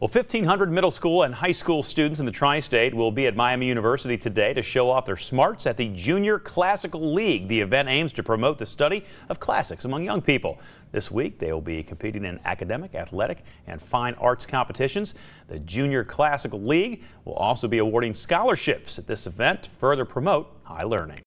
Well, 1,500 middle school and high school students in the tri-state will be at Miami University today to show off their smarts at the Junior Classical League. The event aims to promote the study of classics among young people. This week, they will be competing in academic, athletic, and fine arts competitions. The Junior Classical League will also be awarding scholarships at this event to further promote high learning.